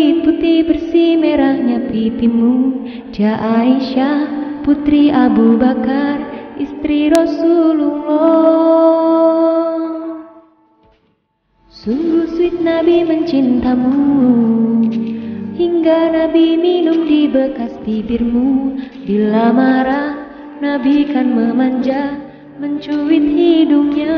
Kulit putih bersih merahnya pipimu, Dia Aisyah putri Abu Bakar, istri Rasulullah. Sungguh sweet Nabi mencintamu, hingga Nabi minum di bekas bibirmu. Bila marah Nabi kan memanja, mencuit hidungnya.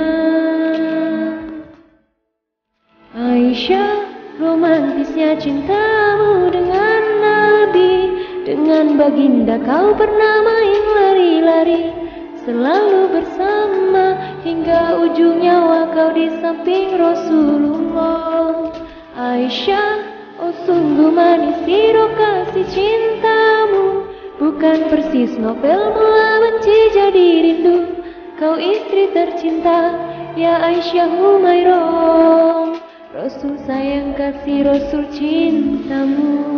Aisyah, romantisnya cintamu dengan Nabi. Dengan baginda kau pernah main lari-lari, selalu bersama hingga ujung nyawa kau di samping Rasulullah. Aisyah, oh sungguh manis sirup kasih cintamu, bukan persis novel mula benci jadi rindu. Kau istri tercinta, ya Aisyah Humairah, Rasul sayang kasih Rasul cintamu.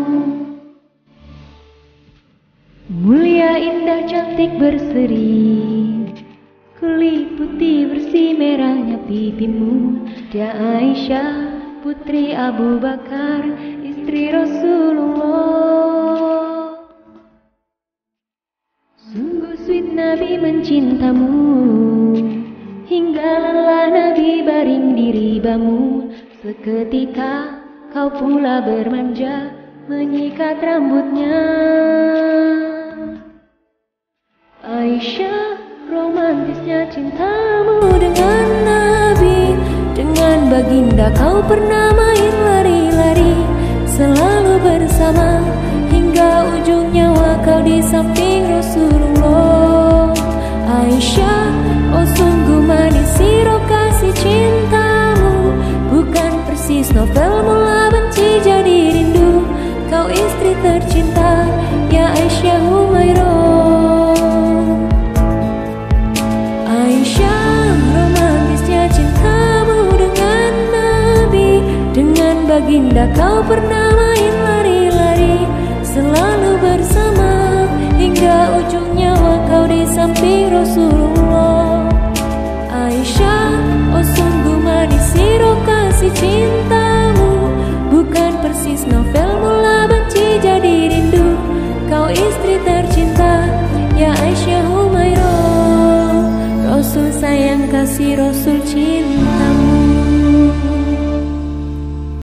Mulia indah cantik berseri, kulit putih bersih merahnya pipimu. Dia Aisyah putri Abu Bakar, istri Rasulullah. Sungguh sweet Nabi mencintamu, hingga lelah Nabi baring di ribamu. Seketika kau pula bermanja, menyikat rambutnya. Aisyah, romantisnya cintamu dengan Nabi. Dengan baginda kau pernah main lari-lari, selalu bersama hingga ujung nyawa kau di samping Rasulullah. Aisyah, oh sungguh manis sirup kasih cintamu, bukan persis novel mula benci jadi rindu. Kau istri tercinta, ya Aisyah Humairah. Aisyah, romantisnya cintamu dengan Nabi. Dengan baginda kau pernah main lari-lari, selalu bersama hingga ujung nyawa kau di samping Rasulullah. Aisyah, oh sungguh manis sirup kasih cinta,